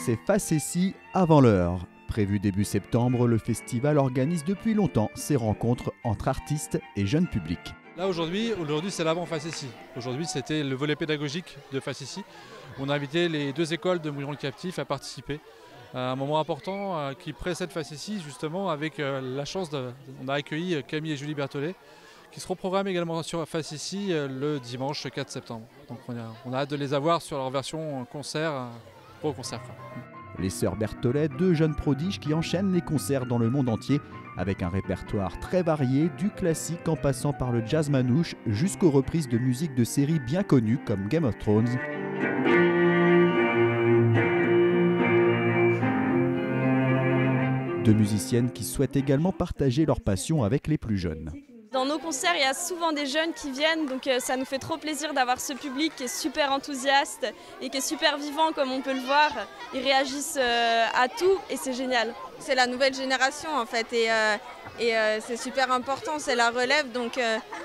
c'est Facessi avant l'heure. Prévu début septembre, le festival organise depuis longtemps ses rencontres entre artistes et jeunes publics. Là aujourd'hui c'est l'avant Facessi. Aujourd'hui c'était le volet pédagogique de Facessi. On a invité les deux écoles de Mouilleron-le-Captif à participer. Un moment important qui précède Facessi justement avec la chance on a accueilli Camille et Julie Berthollet qui seront programmés également sur Facessi le dimanche 4 septembre. Donc on a hâte de les avoir sur leur version concert, au concert. Les sœurs Berthollet, deux jeunes prodiges qui enchaînent les concerts dans le monde entier avec un répertoire très varié, du classique en passant par le jazz manouche jusqu'aux reprises de musique de séries bien connues comme Game of Thrones. Deux musiciennes qui souhaitent également partager leur passion avec les plus jeunes. Dans nos concerts, il y a souvent des jeunes qui viennent, donc ça nous fait trop plaisir d'avoir ce public qui est super enthousiaste et qui est super vivant comme on peut le voir. Ils réagissent à tout et c'est génial. C'est la nouvelle génération en fait et c'est super important, c'est la relève, donc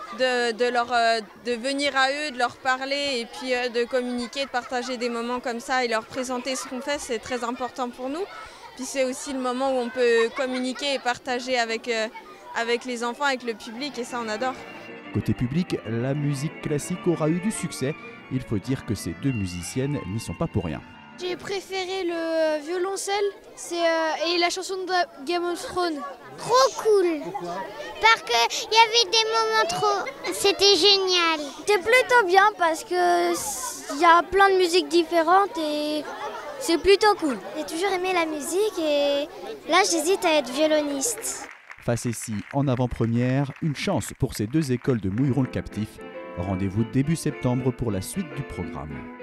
de venir à eux, de leur parler et puis de communiquer, de partager des moments comme ça et leur présenter ce qu'on fait, c'est très important pour nous. Puis c'est aussi le moment où on peut communiquer et partager avec les enfants, avec le public, et ça on adore. Côté public, la musique classique aura eu du succès. Il faut dire que ces deux musiciennes n'y sont pas pour rien. J'ai préféré le violoncelle et la chanson de Game of Thrones. Trop cool. Pourquoi ? Parce qu'il y avait des moments trop... C'était génial. C'était plutôt bien parce qu'il y a plein de musiques différentes et c'est plutôt cool. J'ai toujours aimé la musique et là j'hésite à être violoniste. Facessi en avant-première, une chance pour ces deux écoles de Mouilleron-le-Captif. Rendez-vous début septembre pour la suite du programme.